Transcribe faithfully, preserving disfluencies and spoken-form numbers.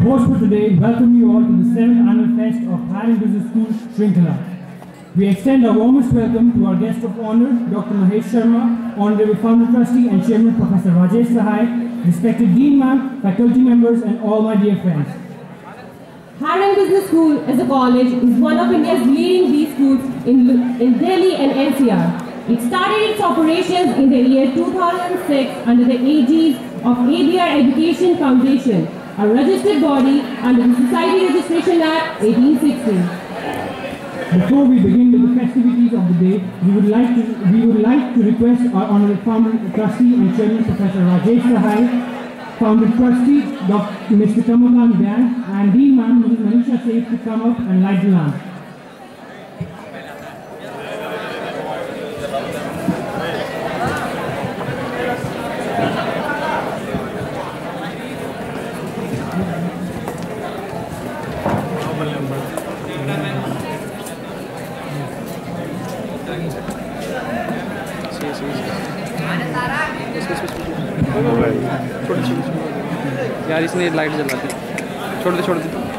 Host for today, welcome you all to the seventh Annual Fest of Higher Business School, Shrinkhala. We extend our warmest welcome to our guest of honor, Doctor Mahesh Sharma, Honorable Founder Trustee and Chairman Professor Rajesh Sahai, respected Dean Ma'am, faculty members and all my dear friends. Higher Business School as a college is one of India's leading B schools in, in Delhi and N C R. It started its operations in the year two thousand six under the aegis of A B R Education Foundation, a registered body under the Society Registration Act eighteen sixty. Before we begin with the festivities of the day, we would like to we would like to request our Honorable Founder Trustee and Chairman Professor Rajesh Sahai, Founder Trustee Doctor Mister Kamalkant Dhyan, and Dean Ma'am Missus Manisha Saif to come up and light the lamp. यार इसने light जला दी, छोड़ दे छोड़ दे।